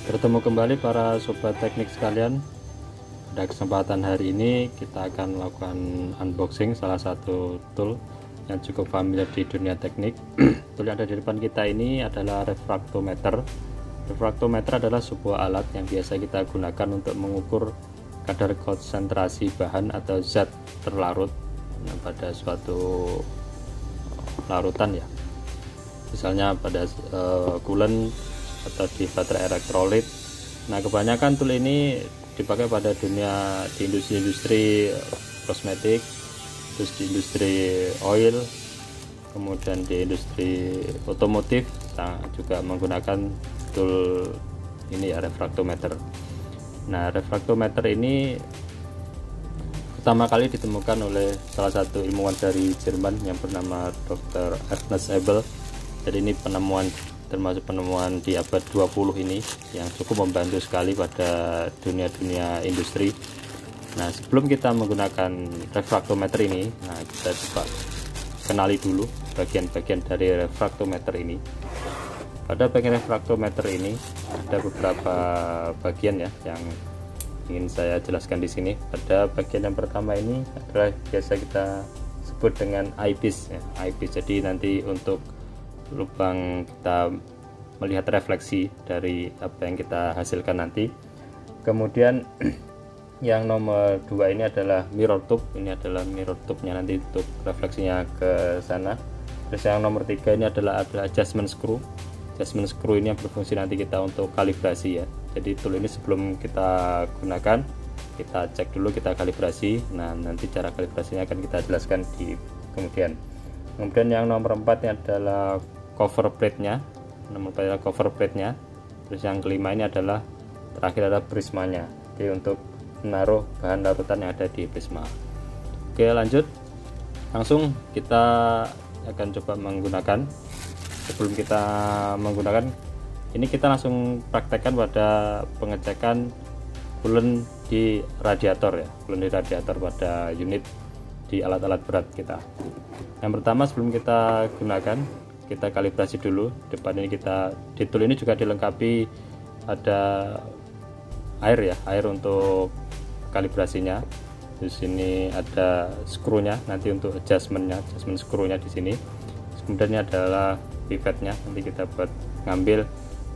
Bertemu kembali para sobat teknik sekalian. Pada kesempatan hari ini kita akan melakukan unboxing salah satu tool yang cukup familiar di dunia teknik. Tool yang ada di depan kita ini adalah refraktometer. Refraktometer adalah sebuah alat yang biasa kita gunakan untuk mengukur kadar konsentrasi bahan atau zat terlarut pada suatu larutan ya. Misalnya pada coolant atau di baterai elektrolit. Nah, kebanyakan tool ini dipakai pada dunia di industri kosmetik, terus di industri oil, kemudian di industri otomotif juga menggunakan tool ini ya, refraktometer. Nah, refraktometer ini pertama kali ditemukan oleh salah satu ilmuwan dari Jerman yang bernama Dr. Ernest Abel. Jadi ini termasuk penemuan di abad 20 ini yang cukup membantu sekali pada dunia industri. Nah, sebelum kita menggunakan refraktometer ini, nah kita coba kenali dulu bagian-bagian dari refraktometer ini. Pada bagian refraktometer ini ada beberapa bagian ya yang ingin saya jelaskan di sini. Pada bagian yang pertama ini adalah biasa kita sebut dengan eyepiece ya, eyepiece. Jadi nanti untuk lubang kita melihat refleksi dari apa yang kita hasilkan nanti. Kemudian yang nomor 2 ini adalah mirror tube. Ini adalah mirror tube-nya nanti untuk refleksinya ke sana. Terus yang nomor 3 ini adalah adjustment screw. Adjustment screw ini yang berfungsi nanti kita untuk kalibrasi ya. Jadi tool ini sebelum kita gunakan, kita cek dulu, kita kalibrasi. Nah, nanti cara kalibrasinya akan kita jelaskan di kemudian. Kemudian yang nomor 4 ini adalah cover plate-nya. Nomor 4 adalah cover plate-nya. Terus yang kelima ini adalah terakhir adalah prismanya. Jadi untuk menaruh bahan larutan yang ada di prisma. Oke, lanjut. Langsung kita akan coba menggunakan. Sebelum kita menggunakan ini, kita langsung praktekkan pada pengecekan coolant di radiator ya, coolant di radiator pada unit di alat-alat berat kita. Yang pertama, sebelum kita gunakan, kita kalibrasi dulu. Depan ini di tool ini juga dilengkapi ada air ya, air untuk kalibrasinya. Di sini ada skrunya nanti untuk adjustment skrunya di sini. Kemudian ini adalah pipetnya, nanti kita buat ngambil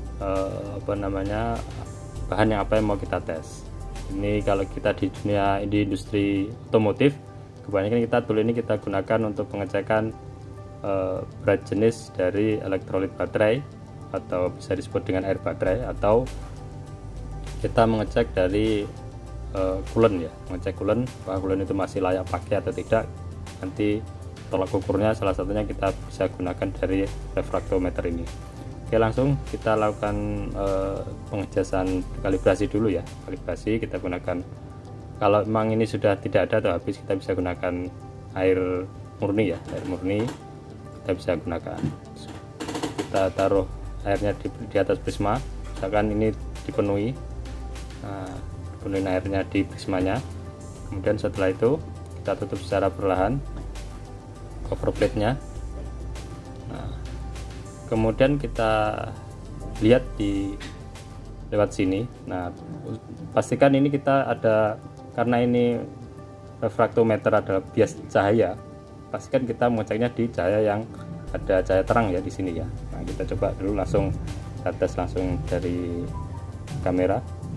bahan yang apa yang mau kita tes. Ini kalau kita di dunia industri otomotif, kebanyakan tool ini kita gunakan untuk pengecekan berat jenis dari elektrolit baterai, atau bisa disebut dengan air baterai, atau kita mengecek dari coolant ya, mengecek coolant bahwa coolant itu masih layak pakai atau tidak. Nanti tolak ukurnya salah satunya kita bisa gunakan dari refraktometer ini. Oke, langsung kita lakukan pengecasan kalibrasi dulu ya. Kalibrasi kita gunakan, kalau memang ini sudah tidak ada atau habis, kita bisa gunakan air murni ya, air murni kita bisa gunakan. Kita taruh airnya di atas prisma, misalkan ini dipenuhi. Nah, dipenuhi airnya di prismanya. Kemudian setelah itu kita tutup secara perlahan cover plate-nya. Nah, kemudian kita lihat lewat sini. Nah, pastikan ini kita ada, karena ini refraktometer adalah bias cahaya, pastikan kita mengeceknya di cahaya yang ada cahaya terang ya di sini ya. Nah, kita coba dulu langsung kita tes langsung dari kamera.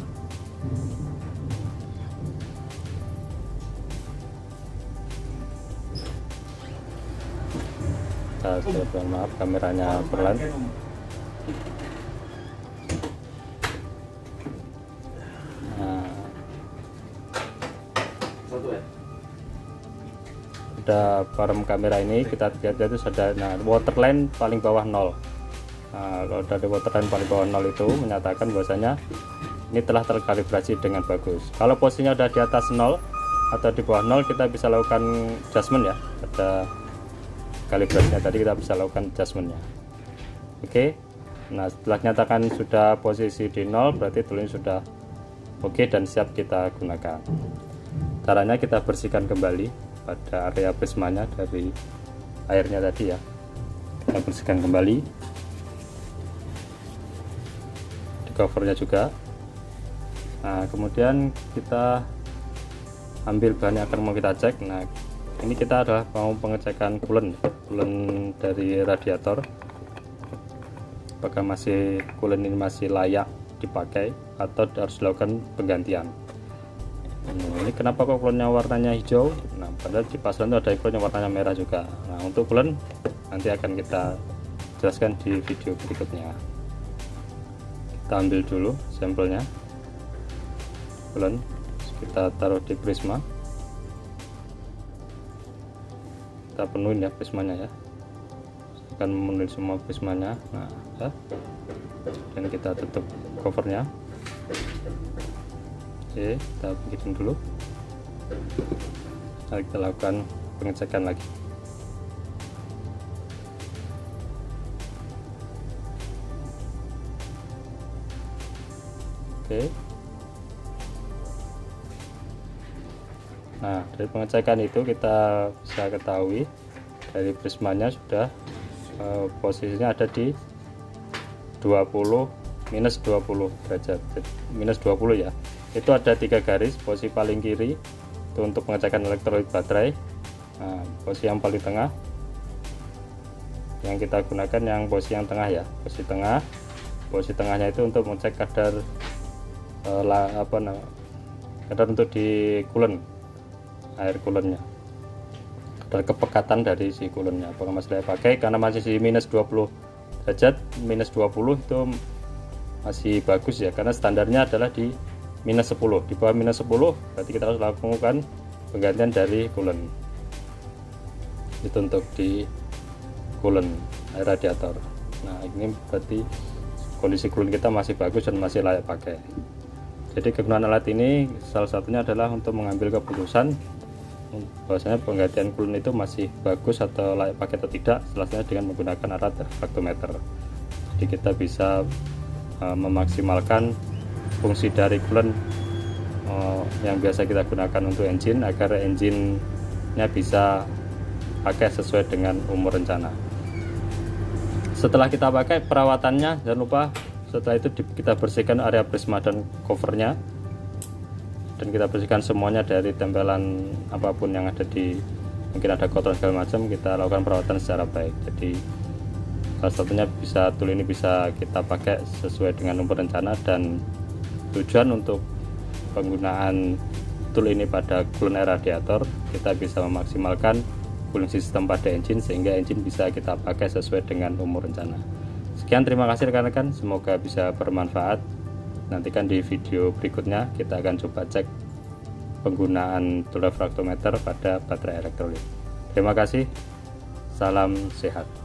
Maaf, kameranya pelan. Nah, udah parem kamera ini, kita lihat itu sudah, nah, waterline paling bawah 0. Nah, kalau dari waterline paling bawah 0 itu menyatakan bahwasanya ini telah terkalibrasi dengan bagus. Kalau posisinya udah di atas 0 atau di bawah 0, kita bisa lakukan adjustment ya. Ada kalibrasinya tadi, kita bisa lakukan adjustmentnya. Oke, nah setelah nyatakan sudah posisi di 0, berarti tool ini sudah oke dan siap kita gunakan. Caranya kita bersihkan kembali pada area prismanya dari airnya tadi ya. Kita bersihkan kembali. covernya juga. Nah, kemudian kita ambil bahan yang akan mau kita cek. Nah, ini kita adalah mau pengecekan coolant dari radiator, apakah coolant ini masih layak dipakai atau harus dilakukan penggantian. Ini kenapa kok coolantnya warnanya hijau? Nah, padahal di pasaran itu ada coolant yang warnanya merah juga. Nah, untuk coolant nanti akan kita jelaskan di video berikutnya. Kita ambil dulu sampelnya coolant, kita taruh di prisma, kita penuhin ya prismanya ya, akan memenuhi semua prismanya. Nah ya. Dan kita tutup covernya. Oke, kita bikin dulu. Mari kita lakukan pengecekan lagi. Oke. Nah, dari pengecekan itu kita bisa ketahui dari prismanya sudah posisinya ada di minus 20 derajat, minus 20 ya. Itu ada 3 garis, posisi paling kiri itu untuk pengecekan elektrolit baterai. Nah, posisi yang paling tengah yang kita gunakan yang posisi yang tengah ya, posisi tengahnya itu untuk mengecek kadar kadar untuk di coolant, air coolantnya, kadar kepekatan dari si coolantnya apakah masih layak pakai. Karena masih di minus 20 derajat, minus 20 itu masih bagus ya, karena standarnya adalah di minus 10. Di bawah minus 10 berarti kita harus lakukan penggantian dari coolant. Itu untuk di coolant air radiator. Nah, ini berarti kondisi coolant kita masih bagus dan masih layak pakai. Jadi kegunaan alat ini salah satunya adalah untuk mengambil keputusan bahwasanya penggantian coolant itu masih bagus atau layak pakai atau tidak, setelahnya dengan menggunakan alat refraktometer. Jadi kita bisa memaksimalkan fungsi dari coolant yang biasa kita gunakan untuk engine, agar engine-nya bisa pakai sesuai dengan umur rencana. Setelah kita pakai, perawatannya jangan lupa setelah itu kita bersihkan area prisma dan covernya, dan kita bersihkan semuanya dari tempelan apapun yang ada di, mungkin ada kotoran segala macam. Kita lakukan perawatan secara baik. Jadi salah satunya tool ini bisa kita pakai sesuai dengan umur rencana, dan tujuan untuk penggunaan tool ini pada coolant air radiator, kita bisa memaksimalkan cooling system pada engine sehingga engine bisa kita pakai sesuai dengan umur rencana. Sekian, terima kasih rekan-rekan, semoga bisa bermanfaat. Nantikan di video berikutnya kita akan coba cek penggunaan tool refraktometer pada baterai elektrolit. Terima kasih, salam sehat.